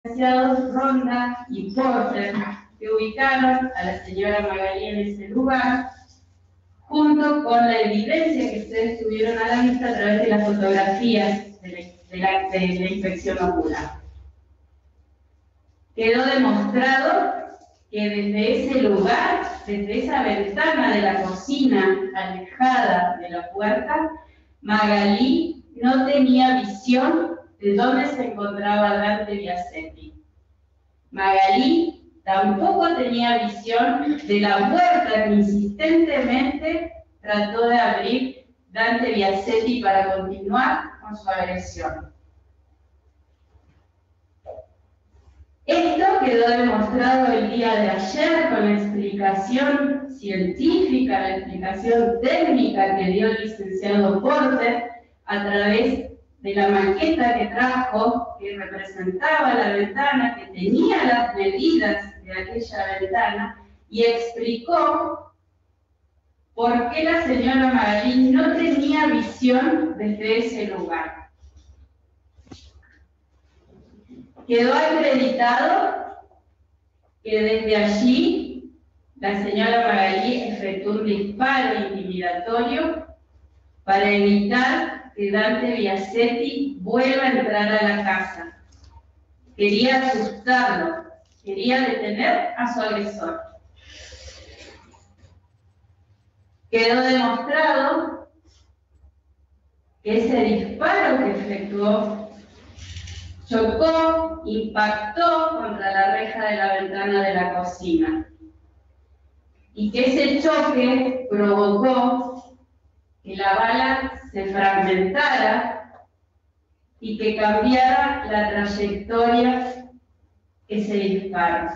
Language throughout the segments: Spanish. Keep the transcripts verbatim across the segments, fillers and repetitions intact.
licenciados Ronda y Porter, que ubicaron a la señora Magalí en ese lugar, junto con la evidencia que ustedes tuvieron a la vista a través de las fotografías de la, de la, de la inspección ocular. Quedó demostrado que desde ese lugar, desde esa ventana de la cocina alejada de la puerta, Magalí no tenía visión de dónde se encontraba Dante Biasetti. Magalí tampoco tenía visión de la puerta que insistentemente trató de abrir Dante Biasetti para continuar con su agresión. Esto quedó demostrado el día de ayer con la explicación científica, la explicación técnica que dio el licenciado Porter a través de la maqueta que trajo, que representaba la ventana, que tenía las medidas de aquella ventana, y explicó por qué la señora Magalí no tenía visión desde ese lugar. Quedó acreditado que desde allí la señora Magalí efectuó un disparo intimidatorio para evitar que Dante Biasetti vuelva a entrar a la casa. Quería asustarlo, quería detener a su agresor. Quedó demostrado que ese disparo que efectuó chocó, impactó contra la reja de la ventana de la cocina y que ese choque provocó que la bala se fragmentara y que cambiara la trayectoria ese disparo,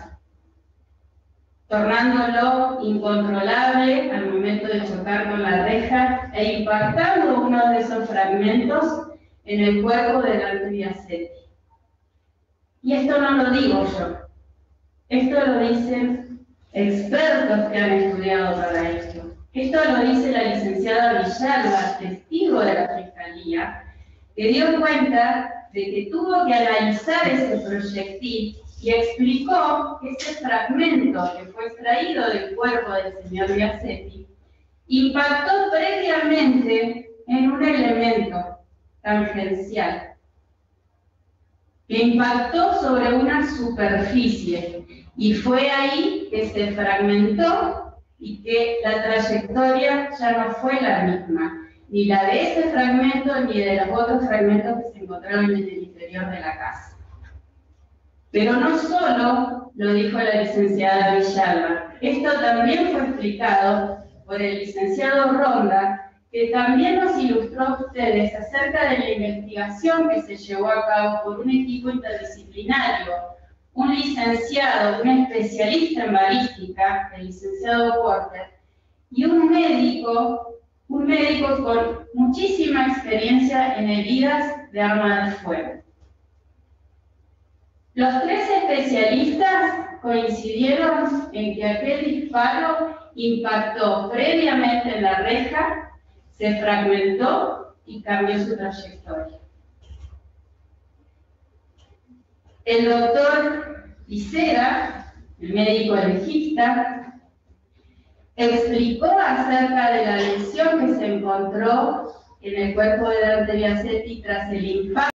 tornándolo incontrolable al momento de chocar con la reja e impactando uno de esos fragmentos en el cuerpo de Dante Biasetti. Y esto no lo digo yo, esto lo dicen expertos que han estudiado para esto. Esto lo dice la licenciada Villalba, testigo de la Fiscalía, que dio cuenta de que tuvo que analizar ese proyectil y explicó que ese fragmento que fue extraído del cuerpo del señor Biasetti impactó previamente en un elemento tangencial, que impactó sobre una superficie, y fue ahí que se fragmentó y que la trayectoria ya no fue la misma, ni la de ese fragmento ni de los otros fragmentos que se encontraron en el interior de la casa. Pero no solo lo dijo la licenciada Villalba, esto también fue explicado por el licenciado Ronda, que también nos ilustró a ustedes acerca de la investigación que se llevó a cabo por un equipo interdisciplinario, un licenciado, un especialista en balística, el licenciado Porter, y un médico, un médico con muchísima experiencia en heridas de arma de fuego. Los tres especialistas coincidieron en que aquel disparo impactó previamente en la reja, se fragmentó y cambió su trayectoria. El doctor Isera, el médico legista, explicó acerca de la lesión que se encontró en el cuerpo de Dante Biasetti tras el impacto